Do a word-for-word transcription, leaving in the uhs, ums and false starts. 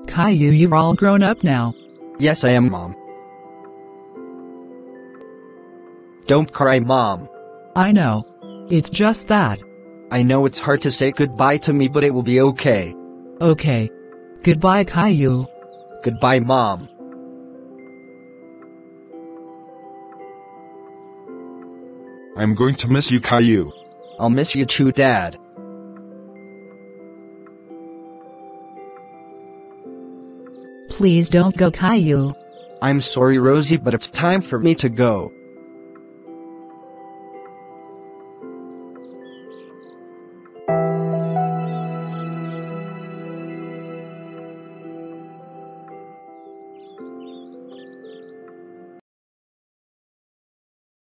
Caillou, you're all grown up now. Yes, I am, Mom. Don't cry, Mom. I know. It's just that. I know it's hard to say goodbye to me, but it will be okay. Okay. Goodbye, Caillou. Goodbye, Mom. I'm going to miss you, Caillou. I'll miss you too, Dad. Please don't go, Caillou. I'm sorry, Rosie, but it's time for me to go.